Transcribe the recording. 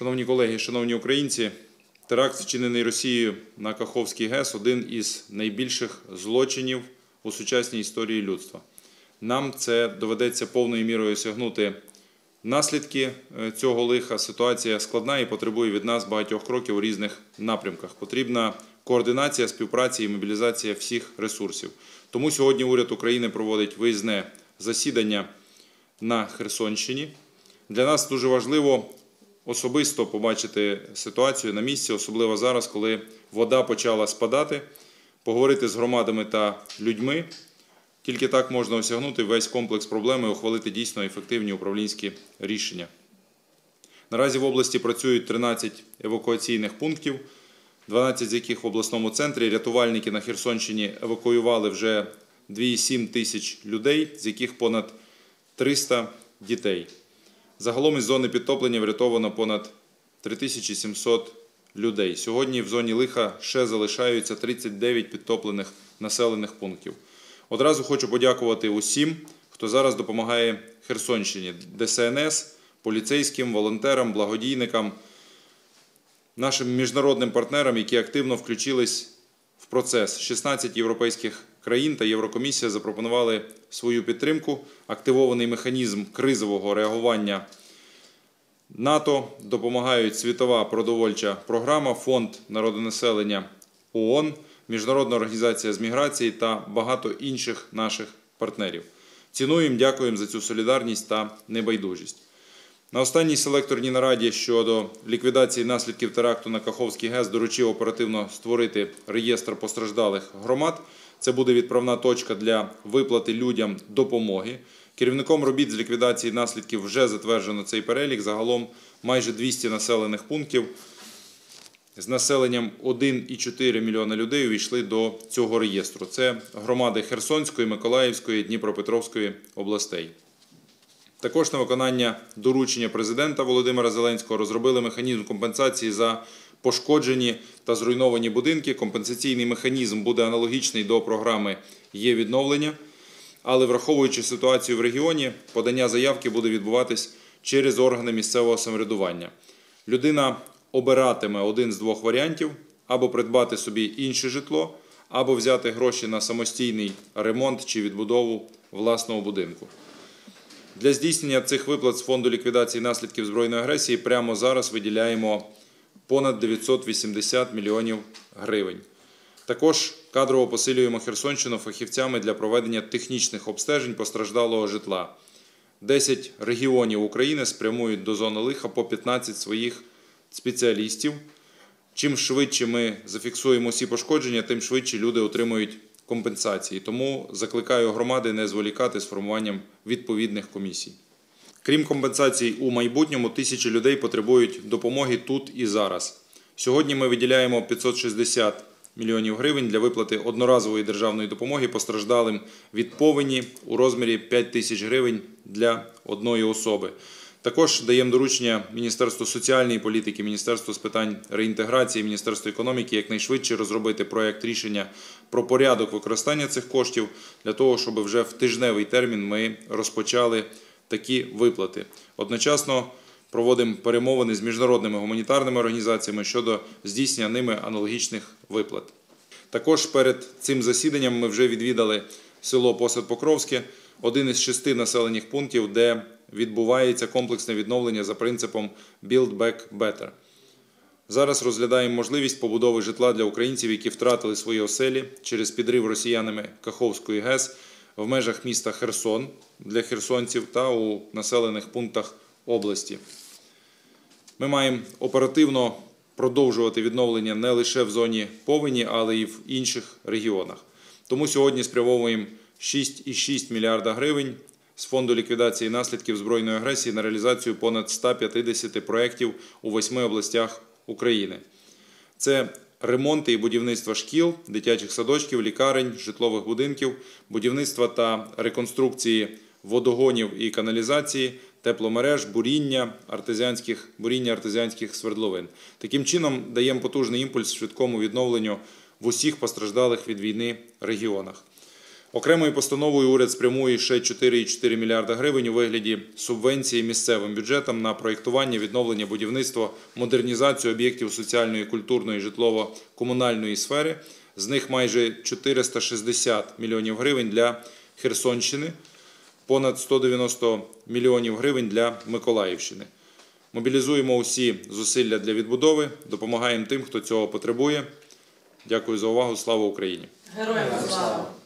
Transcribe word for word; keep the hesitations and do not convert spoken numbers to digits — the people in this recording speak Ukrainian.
Шановні колеги, шановні українці, теракт, вчинений Росією на Каховський ГЕС – один із найбільших злочинів у сучасній історії людства. Нам це доведеться повною мірою осягнути наслідки цього лиха. Ситуація складна і потребує від нас багатьох кроків у різних напрямках. Потрібна координація, співпраця і мобілізація всіх ресурсів. Тому сьогодні уряд України проводить виїзне засідання на Херсонщині. Для нас дуже важливо особисто побачити ситуацію на місці, особливо зараз, коли вода почала спадати, поговорити з громадами та людьми. Тільки так можна осягнути весь комплекс проблем і ухвалити дійсно ефективні управлінські рішення. Наразі в області працюють тринадцять евакуаційних пунктів, дванадцять з яких в обласному центрі. Рятувальники на Херсонщині евакуювали вже дві цілих сім десятих тисяч людей, з яких понад триста дітей. Загалом із зони підтоплення врятовано понад три тисячі сімсот людей. Сьогодні в зоні лиха ще залишаються тридцять дев'ять підтоплених населених пунктів. Одразу хочу подякувати усім, хто зараз допомагає Херсонщині. Де Се Ен Ес, поліцейським, волонтерам, благодійникам, нашим міжнародним партнерам, які активно включились в процес. шістнадцять європейських країн та Єврокомісія запропонували свою підтримку. Активований механізм кризового реагування НАТО, допомагають Світова продовольча програма, Фонд народонаселення О О Н, Міжнародна організація з міграції та багато інших наших партнерів. Цінуємо, дякуємо за цю солідарність та небайдужість. На останній селекторній нараді щодо ліквідації наслідків теракту на Каховський ГЕС доручив оперативно створити реєстр постраждалих громад. Це буде відправна точка для виплати людям допомоги. Керівником робіт з ліквідації наслідків вже затверджено цей перелік. Загалом майже двісті населених пунктів з населенням один цілих чотири мільйона людей увійшли до цього реєстру. Це громади Херсонської, Миколаївської, Дніпропетровської областей. Також на виконання доручення президента Володимира Зеленського розробили механізм компенсації за пошкоджені та зруйновані будинки. Компенсаційний механізм буде аналогічний до програми «Є-відновлення», але враховуючи ситуацію в регіоні, подання заявки буде відбуватись через органи місцевого самоврядування. Людина обиратиме один з двох варіантів – або придбати собі інше житло, або взяти гроші на самостійний ремонт чи відбудову власного будинку. Для здійснення цих виплат з Фонду ліквідації наслідків збройної агресії прямо зараз виділяємо понад дев'ятсот вісімдесят мільйонів гривень. Також кадрово посилюємо Херсонщину фахівцями для проведення технічних обстежень постраждалого житла. десять регіонів України спрямують до зони лиха по п'ятнадцять своїх спеціалістів. Чим швидше ми зафіксуємо всі пошкодження, тим швидше люди отримують компенсації. Тому закликаю громади не зволікати з формуванням відповідних комісій. Крім компенсацій у майбутньому, тисячі людей потребують допомоги тут і зараз. Сьогодні ми виділяємо п'ятсот шістдесят мільйонів гривень для виплати одноразової державної допомоги постраждалим від повені у розмірі п'ять тисяч гривень для одної особи. Також даємо доручення Міністерству соціальної політики, Міністерству з питань реінтеграції, Міністерству економіки якнайшвидше розробити проєкт рішення про порядок використання цих коштів для того, щоб вже в тижневий термін ми розпочали такі виплати. Одночасно проводимо перемовини з міжнародними гуманітарними організаціями щодо здійснення ними аналогічних виплат. Також перед цим засіданням ми вже відвідали село Посад-Покровське, один із шести населених пунктів, де відбувається комплексне відновлення за принципом «Build Back Better». Зараз розглядаємо можливість побудови житла для українців, які втратили свої оселі через підрив росіянами Каховської ГЕС в межах міста Херсон для херсонців та у населених пунктах області. Ми маємо оперативно продовжувати відновлення не лише в зоні повені, але й в інших регіонах. Тому сьогодні спрямовуємо шість цілих шість десятих мільярда гривень з Фонду ліквідації наслідків збройної агресії на реалізацію понад ста п'ятдесяти проєктів у восьми областях України. Це ремонти і будівництво шкіл, дитячих садочків, лікарень, житлових будинків, будівництва та реконструкції водогонів і каналізації, тепломереж, буріння артезіанських, буріння артезіанських свердловин. Таким чином даємо потужний імпульс швидкому відновленню в усіх постраждалих від війни регіонах. Окремою постановою уряд спрямує ще чотири цілих чотири мільярда гривень у вигляді субвенції місцевим бюджетам на проєктування, відновлення, будівництво, модернізацію об'єктів соціальної, культурної, житлово-комунальної сфери. З них майже чотириста шістдесят мільйонів гривень для Херсонщини, понад сто дев'яносто мільйонів гривень для Миколаївщини. Мобілізуємо усі зусилля для відбудови, допомагаємо тим, хто цього потребує. Дякую за увагу. Слава Україні! Героям слава!